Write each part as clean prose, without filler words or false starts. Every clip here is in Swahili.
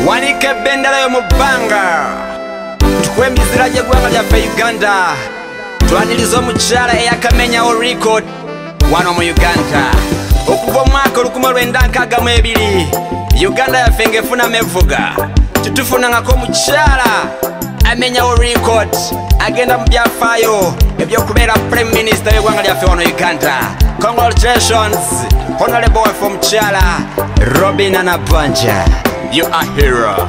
Wanike bendera yo mubanga tukwembizira je gwanga lya Uganda twaniriza omukyala eyakamenya o record wano mu Uganda okuva mwaka 1992 Uganda yafenge efuna mevuga tutufuna ngako omukyala amenya o record agenda mu byafaayo ebyokubera prime minister y'egwanga lyaffe wano Uganda. Congratulations honorable from Chala Robin Anabanja, you are hero.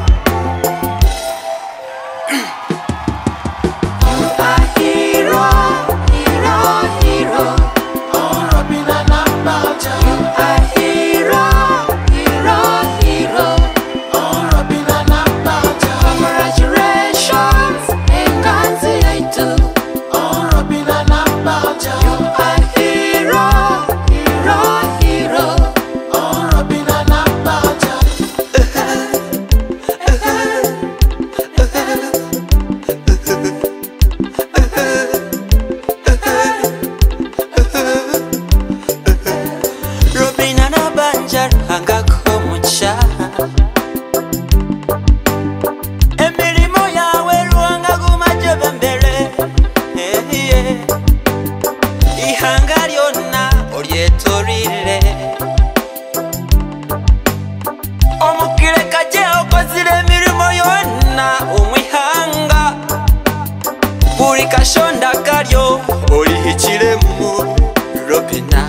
Kashonda karyo oli hikiremu Robina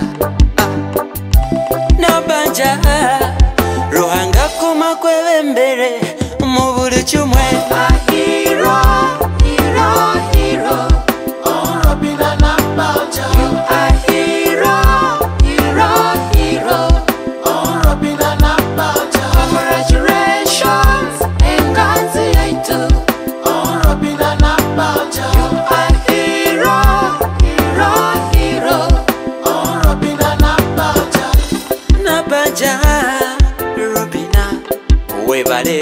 Nabanja Ruhanga kuma kwebembere mu buli kimwe hero hero hero oh Robina Nabanja you are hero hero hero oh Robina Nabanja congratulations enganzi yaitu oh Robina Nabanja Robina webale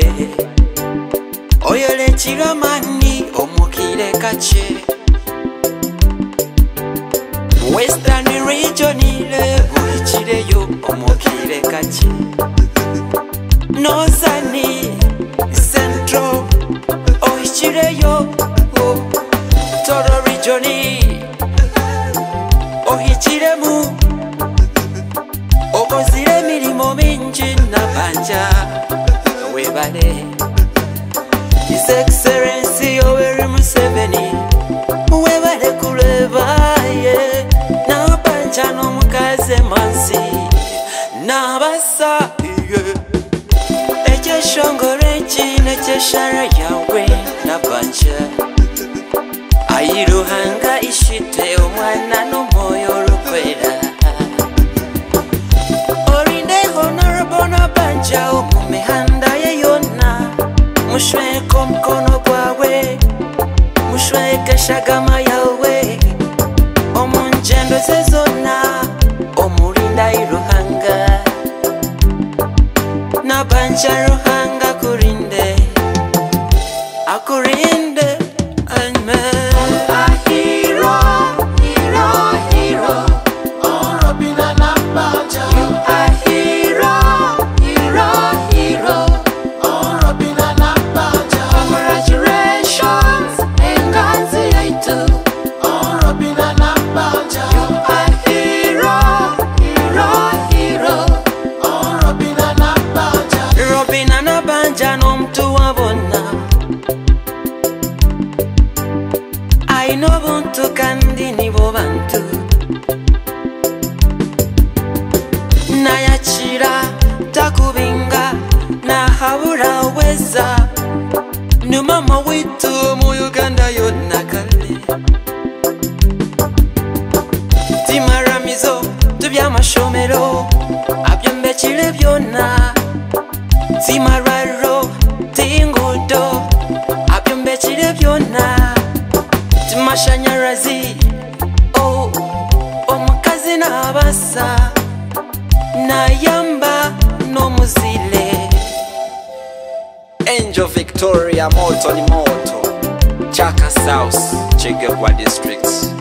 oyole chiramani omukire kache Western region ile uichireyo omukire kache Northern Central oichireyo Toro region oichiremu okozire milimo mingi Nabanja webale His Excellency Yoweri Museveni webale kulebaye Nabanja n'omukazi mansi nabasa ekyeshongore ekine kyeshara yawe Nabanja ayiruhanga ishite omwana n'omwoyo olukwera Nabanja omumihanda ye yonna mushweke omukono gwawe mushweke shagama yawe omunjendo ze zonna omulinda iruhanga Nabanja ruhanga kurinde akurinde amen hero hero hero oh Robina Nabanja you are hero Aino kandi nibo bantu Nayachira takubinga na habura weza Numama witu mu Uganda yonna kale Timaramizo tubyamashomero abyembekire byonna Timararo tingudo abyembekire byonna Timashanyarazi oh omukazi n'abasa nayamba n'omuzile Angel Victoria moto ni moto Chaka South Chigegwa district